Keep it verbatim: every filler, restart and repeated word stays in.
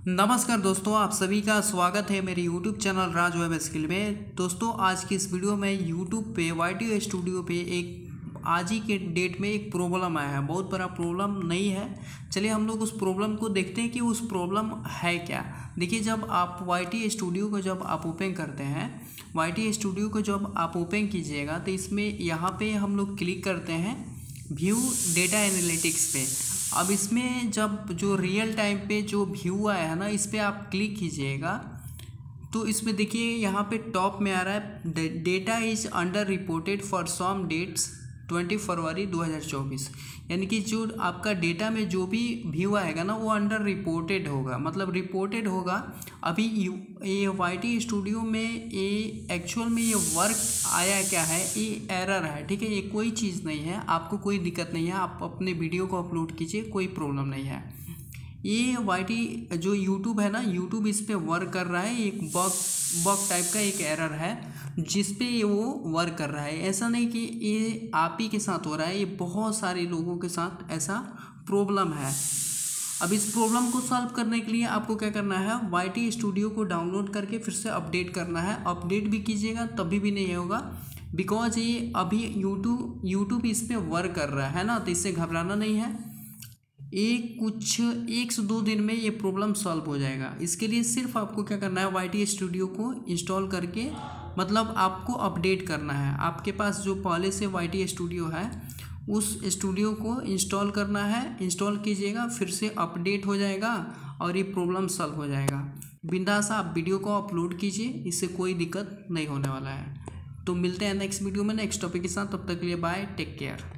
नमस्कार दोस्तों, आप सभी का स्वागत है मेरे YouTube channel Raj web skill में। दोस्तों, आज की इस वीडियो में YouTube पे वाई टी स्टूडियो पे एक आज ही के डेट में एक प्रॉब्लम आया है। बहुत बड़ा प्रॉब्लम नहीं है, चलिए हम लोग उस प्रॉब्लम को देखते हैं कि उस प्रॉब्लम है क्या। देखिए, जब आप वाई टी स्टूडियो को जब आप ओपन करते हैं, वाई टी स्टूडियो को जब आप ओपन कीजिएगा तो इसमें यहाँ पे हम लोग क्लिक करते हैं व्यू डेटा एनालिटिक्स पे। अब इसमें जब जो रियल टाइम पे जो व्यू आया है ना, इस पर आप क्लिक कीजिएगा तो इसमें देखिए यहाँ पे टॉप में आ रहा है data is under reported for some dates twenty February दो हज़ार चौबीस। यानी कि जो आपका डेटा में जो भी व्यू आएगा ना वो अंडर रिपोर्टेड होगा, मतलब रिपोर्टेड होगा। अभी ये वाई टी स्टूडियो में ये एक्चुअल में ये वर्क आया क्या है, ये एरर है, ठीक है। ये कोई चीज़ नहीं है, आपको कोई दिक्कत नहीं है, आप अपने वीडियो को अपलोड कीजिए, कोई प्रॉब्लम नहीं है। ये वाई टी जो यूट्यूब है ना, यूट्यूब इस पर वर्क कर रहा है, एक बग बग टाइप का एक एरर है जिस पे ये वो वर्क कर रहा है। ऐसा नहीं कि ये आप ही के साथ हो रहा है, ये बहुत सारे लोगों के साथ ऐसा प्रॉब्लम है। अब इस प्रॉब्लम को सॉल्व करने के लिए आपको क्या करना है, वाई टी स्टूडियो को डाउनलोड करके फिर से अपडेट करना है। अपडेट भी कीजिएगा तभी भी नहीं होगा, बिकॉज ये अभी यूट्यूब यूट्यूब इस पर वर्क कर रहा है ना, तो इससे घबराना नहीं है। एक कुछ एक से दो दिन में ये प्रॉब्लम सॉल्व हो जाएगा। इसके लिए सिर्फ आपको क्या करना है, वाई टी स्टूडियो को इंस्टॉल करके, मतलब आपको अपडेट करना है। आपके पास जो पहले से वाई टी स्टूडियो है उस स्टूडियो को इंस्टॉल करना है। इंस्टॉल कीजिएगा, फिर से अपडेट हो जाएगा और ये प्रॉब्लम सॉल्व हो जाएगा। बिंदास आप वीडियो को अपलोड कीजिए, इससे कोई दिक्कत नहीं होने वाला है। तो मिलते हैं नेक्स्ट वीडियो में नेक्स्ट टॉपिक के साथ। तब तक के लिए बाय, टेक केयर।